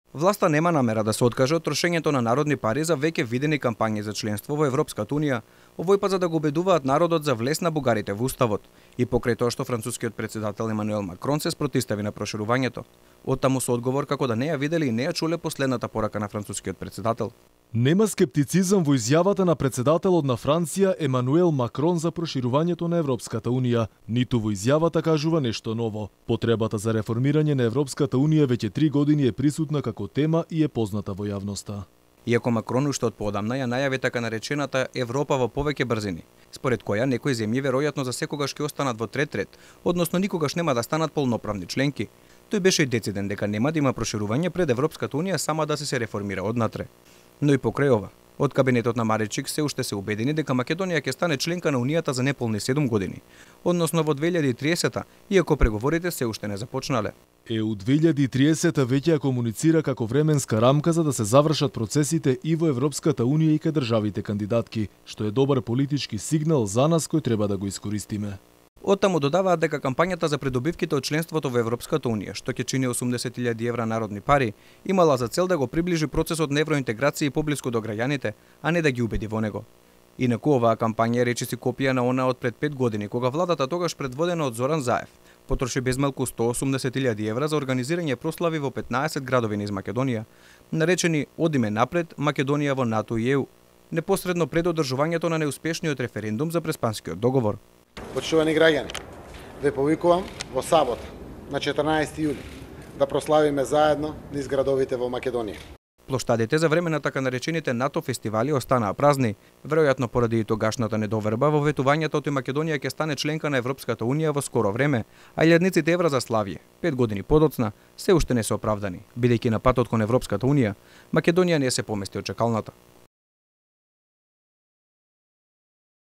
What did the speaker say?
Власта нема намера да се откаже од трошењето на народни пари за веќе видени кампањи за членство во Европската Унија, овој пат за да го убедуваат народот за влез на бугарите во уставот, и покрај тоа што францускиот председател Емануел Макрон се спротивстави на проширувањето. Оттаму со одговор како да не ја виделе и не ја чуле последната порака на францускиот председател. Нема скептицизам во изјавата на председателот на Франција Емануел Макрон за проширувањето на Европската Унија, ниту во изјавата кажува нешто ново. Потребата за реформирање на Европската Унија веќе 3 години е присутна како тема и е позната во јавноста. Иако Макрон уште од поодамна ја најави така наречената Европа во повеќе брзини, според која некои земји веројатно за секогаш ќе останат во трет ред, односно никогаш нема да станат полноправни членки, тој беше и дециден дека нема да има проширување пред Европската Унија сама да се реформира однатре. Но и покрај ова, од кабинетот на Маричик се уште се убедени дека Македонија ќе стане членка на Унијата за неполни 7 години, односно во 2030-та, иако преговорите се уште не започнале. ЕУ 2030 веќе ја комуницира како временска рамка за да се завршат процесите и во Европската Унија и кај државите кандидатки, што е добар политички сигнал за нас кој треба да го искористиме. Оттаму додаваат дека кампањата за придобивките од членството во Европската Унија, што ќе чини 80.000 евра народни пари, имала за цел да го приближи процесот на евроинтеграција поблиску до граѓаните, а не да ги убеди во него. Инаку оваа кампања е речиси копија на она од пред 5 години, кога владата тогаш предводена од Зоран Заев потроши безмалку 180.000 евра за организирање прослави во 15 градови низ Македонија, наречени "Одиме напред, Македонија во НАТО и ЕУ", непосредно пред одржувањето на неуспешниот референдум за Преспанскиот договор. Почитувани граѓани, ве повикувам во сабота на 14 јули да прославиме заедно низ градовите во Македонија. Плоштадите за време на така наречените НАТО фестивали останаа празни, веројатно поради тогашната недоверба во ветувањето тој Македонија ќе стане членка на Европската Унија во скоро време, а илјадниците евра за славје, 5 години подоцна, се уште не се оправдани, бидејќи на патот кон Европската Унија, Македонија не се помести од чекалната.